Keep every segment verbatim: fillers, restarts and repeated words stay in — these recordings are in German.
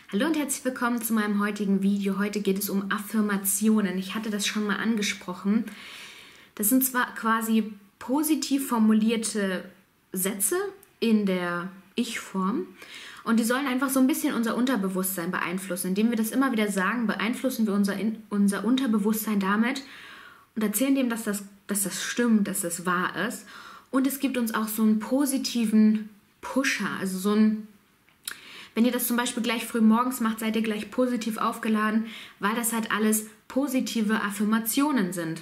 Hallo und herzlich willkommen zu meinem heutigen Video. Heute geht es um Affirmationen. Ich hatte das schon mal angesprochen. Das sind zwar quasi positiv formulierte Sätze in der Ich-Form und die sollen einfach so ein bisschen unser Unterbewusstsein beeinflussen. Indem wir das immer wieder sagen, beeinflussen wir unser, unser Unterbewusstsein damit und erzählen dem, dass das, dass das stimmt, dass das wahr ist. Und es gibt uns auch so einen positiven Pusher, also so ein Wenn ihr das zum Beispiel gleich früh morgens macht, seid ihr gleich positiv aufgeladen, weil das halt alles positive Affirmationen sind.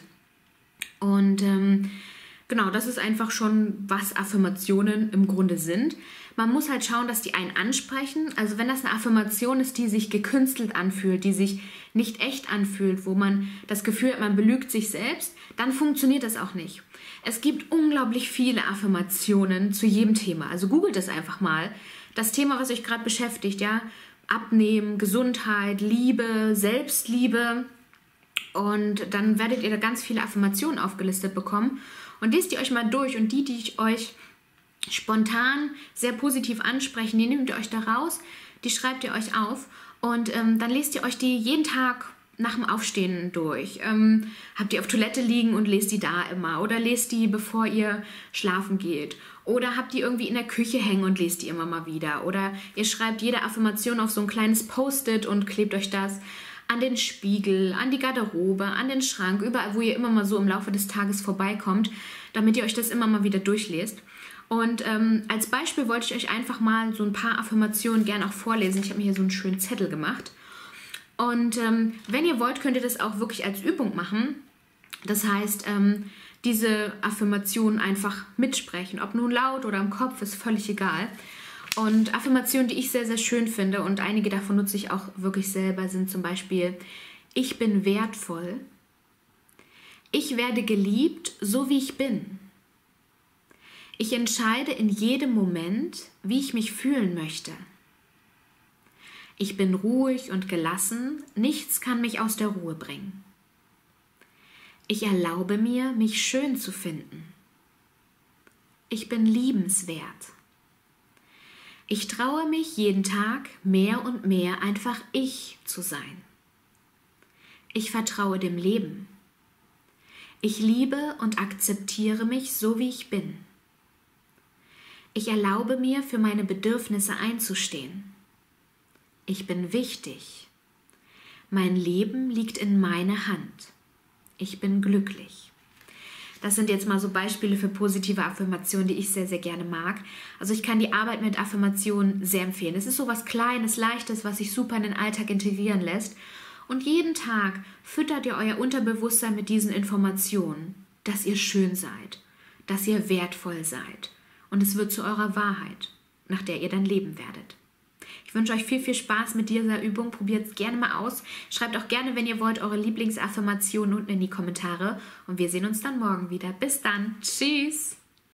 Und ähm, genau, das ist einfach schon, was Affirmationen im Grunde sind. Man muss halt schauen, dass die einen ansprechen. Also wenn das eine Affirmation ist, die sich gekünstelt anfühlt, die sich nicht echt anfühlt, wo man das Gefühl hat, man belügt sich selbst, dann funktioniert das auch nicht. Es gibt unglaublich viele Affirmationen zu jedem Thema. Also googelt es einfach mal. Das Thema, was euch gerade beschäftigt, ja, Abnehmen, Gesundheit, Liebe, Selbstliebe, und dann werdet ihr da ganz viele Affirmationen aufgelistet bekommen und lest die euch mal durch und die, die ich euch spontan sehr positiv ansprechen, die nehmt ihr euch da raus, die schreibt ihr euch auf und ähm, dann lest ihr euch die jeden Tag nach dem Aufstehen durch. Ähm, habt ihr auf Toilette liegen und lest die da immer oder lest die, bevor ihr schlafen geht. Oder habt die irgendwie in der Küche hängen und lest die immer mal wieder. Oder ihr schreibt jede Affirmation auf so ein kleines Post-it und klebt euch das an den Spiegel, an die Garderobe, an den Schrank, überall, wo ihr immer mal so im Laufe des Tages vorbeikommt, damit ihr euch das immer mal wieder durchlest. Und ähm, als Beispiel wollte ich euch einfach mal so ein paar Affirmationen gerne auch vorlesen. Ich habe mir hier so einen schönen Zettel gemacht. Und ähm, wenn ihr wollt, könnt ihr das auch wirklich als Übung machen. Das heißt, ähm, diese Affirmationen einfach mitsprechen. Ob nun laut oder im Kopf, ist völlig egal. Und Affirmationen, die ich sehr, sehr schön finde und einige davon nutze ich auch wirklich selber, sind zum Beispiel: Ich bin wertvoll. Ich werde geliebt, so wie ich bin. Ich entscheide in jedem Moment, wie ich mich fühlen möchte. Ich bin ruhig und gelassen, nichts kann mich aus der Ruhe bringen. Ich erlaube mir, mich schön zu finden. Ich bin liebenswert. Ich traue mich jeden Tag mehr und mehr einfach ich zu sein. Ich vertraue dem Leben. Ich liebe und akzeptiere mich so, wie ich bin. Ich erlaube mir, für meine Bedürfnisse einzustehen. Ich bin wichtig. Mein Leben liegt in meiner Hand. Ich bin glücklich. Das sind jetzt mal so Beispiele für positive Affirmationen, die ich sehr, sehr gerne mag. Also ich kann die Arbeit mit Affirmationen sehr empfehlen. Es ist so was Kleines, Leichtes, was sich super in den Alltag integrieren lässt. Und jeden Tag füttert ihr euer Unterbewusstsein mit diesen Informationen, dass ihr schön seid, dass ihr wertvoll seid. Und es wird zu eurer Wahrheit, nach der ihr dann leben werdet. Ich wünsche euch viel, viel Spaß mit dieser Übung. Probiert es gerne mal aus. Schreibt auch gerne, wenn ihr wollt, eure Lieblingsaffirmationen unten in die Kommentare. Und wir sehen uns dann morgen wieder. Bis dann. Tschüss.